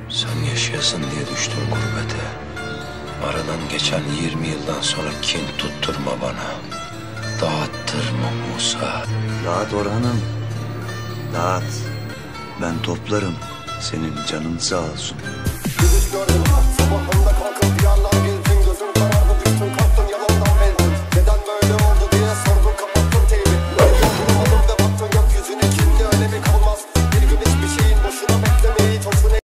Sen yaşayasın diye düştüm gurbete. Aradan geçen 20 yıldan sonra kin tutturma bana. Dağıttırma Musa. Dağıt Orhan'ım. Dağıt. Ben toplarım. Senin canın sağ olsun. Gidip gördüm sabah